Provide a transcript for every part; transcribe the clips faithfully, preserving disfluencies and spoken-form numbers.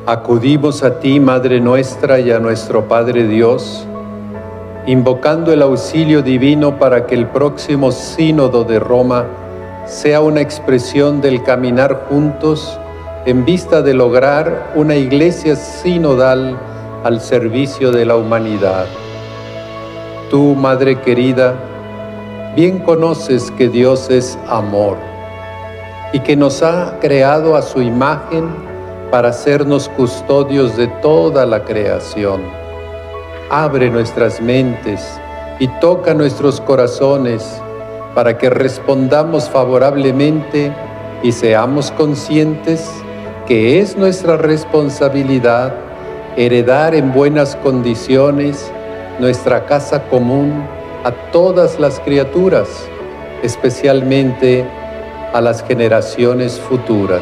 Acudimos a ti, Madre nuestra, y a nuestro Padre Dios, invocando el auxilio divino para que el próximo Sínodo de Roma sea una expresión del caminar juntos en vista de lograr una iglesia sinodal al servicio de la humanidad. Tú, Madre querida, bien conoces que Dios es amor y que nos ha creado a su imagen para hacernos custodios de toda la creación. Abre nuestras mentes y toca nuestros corazones para que respondamos favorablemente y seamos conscientes que es nuestra responsabilidad heredar en buenas condiciones nuestra casa común a todas las criaturas, especialmente a las generaciones futuras.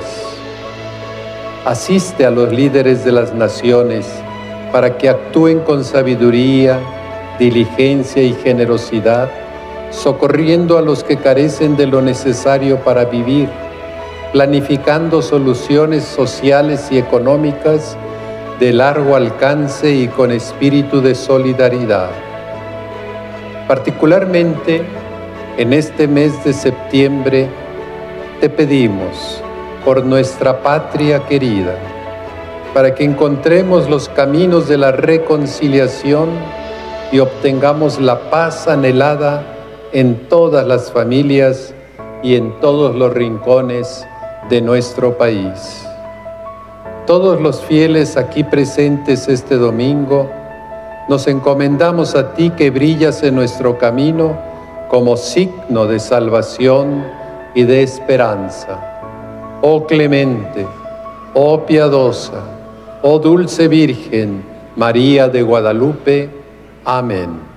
Asiste a los líderes de las naciones para que actúen con sabiduría, diligencia y generosidad, socorriendo a los que carecen de lo necesario para vivir, planificando soluciones sociales y económicas de largo alcance y con espíritu de solidaridad. Particularmente en este mes de septiembre, te pedimos por nuestra patria querida, para que encontremos los caminos de la reconciliación y obtengamos la paz anhelada en todas las familias y en todos los rincones de nuestro país. Todos los fieles aquí presentes este domingo, nos encomendamos a ti que brillas en nuestro camino como signo de salvación y de esperanza. Oh clemente, oh piadosa, oh dulce Virgen, María de Guadalupe. Amén.